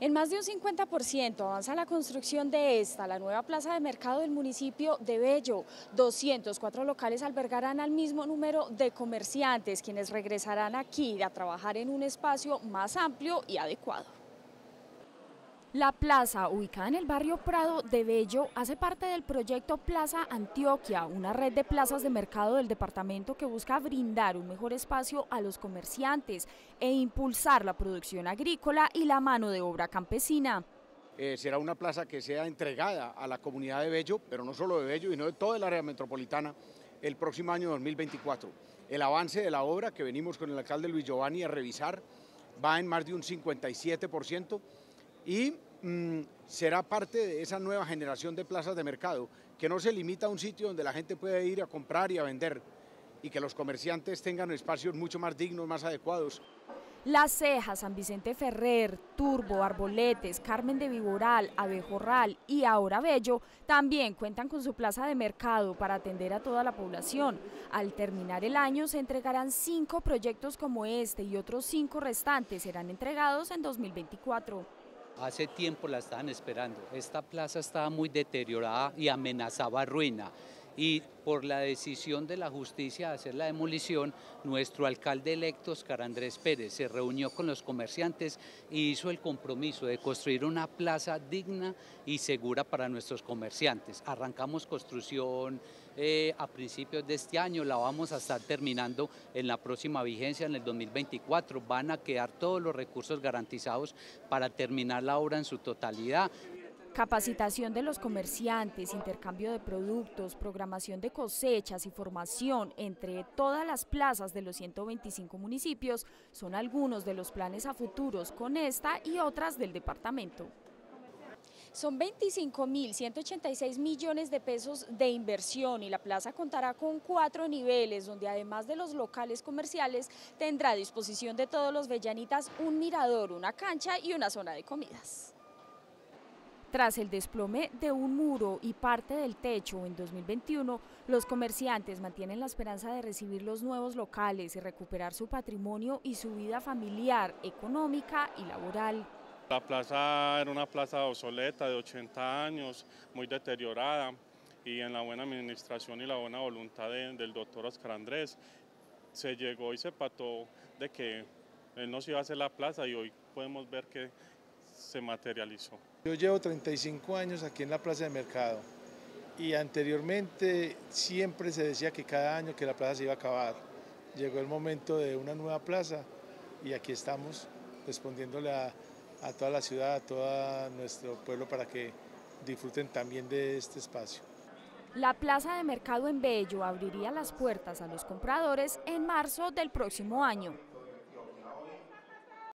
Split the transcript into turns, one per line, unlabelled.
En más de un 50% avanza la construcción de la nueva plaza de mercado del municipio de Bello. 204 locales albergarán al mismo número de comerciantes, quienes regresarán aquí a trabajar en un espacio más amplio y adecuado. La plaza, ubicada en el barrio Prado de Bello, hace parte del proyecto Plaza Antioquia, una red de plazas de mercado del departamento que busca brindar un mejor espacio a los comerciantes e impulsar la producción agrícola y la mano de obra campesina.
Será una plaza que sea entregada a la comunidad de Bello, pero no solo de Bello, sino de toda el área metropolitana, el próximo año 2024. El avance de la obra que venimos con el alcalde Luis Giovanni a revisar va en más de un 57%. Y será parte de esa nueva generación de plazas de mercado, que no se limita a un sitio donde la gente puede ir a comprar y a vender, y que los comerciantes tengan espacios mucho más dignos, más adecuados.
Las Cejas, San Vicente Ferrer, Turbo, Arboletes, Carmen de Viboral, Abejorral y ahora Bello también cuentan con su plaza de mercado para atender a toda la población. Al terminar el año se entregarán 5 proyectos como este y otros 5 restantes serán entregados en 2024.
Hace tiempo la estaban esperando. Esta plaza estaba muy deteriorada y amenazaba ruina. Y por la decisión de la justicia de hacer la demolición, nuestro alcalde electo, Óscar Andrés Pérez, se reunió con los comerciantes y hizo el compromiso de construir una plaza digna y segura para nuestros comerciantes. Arrancamos construcción a principios de este año, la vamos a estar terminando en la próxima vigencia, en el 2024. Van a quedar todos los recursos garantizados para terminar la obra en su totalidad.
Capacitación de los comerciantes, intercambio de productos, programación de cosechas y formación entre todas las plazas de los 125 municipios son algunos de los planes a futuros con esta y otras del departamento. Son 25.186 millones de pesos de inversión y la plaza contará con 4 niveles, donde además de los locales comerciales tendrá a disposición de todos los bellanitas un mirador, una cancha y una zona de comidas. Tras el desplome de un muro y parte del techo en 2021, los comerciantes mantienen la esperanza de recibir los nuevos locales y recuperar su patrimonio y su vida familiar, económica y laboral.
La plaza era una plaza obsoleta de 80 años, muy deteriorada, y en la buena administración y la buena voluntad del doctor Óscar Andrés se llegó y se pactó de que él nos iba a hacer la plaza y hoy podemos ver que se materializó.
Yo llevo 35 años aquí en la plaza de mercado y anteriormente siempre se decía que cada año que la plaza se iba a acabar. Llegó el momento de una nueva plaza y aquí estamos respondiéndole a toda la ciudad, a todo nuestro pueblo para que disfruten también de este espacio.
La plaza de mercado en Bello abriría las puertas a los compradores en marzo del próximo año.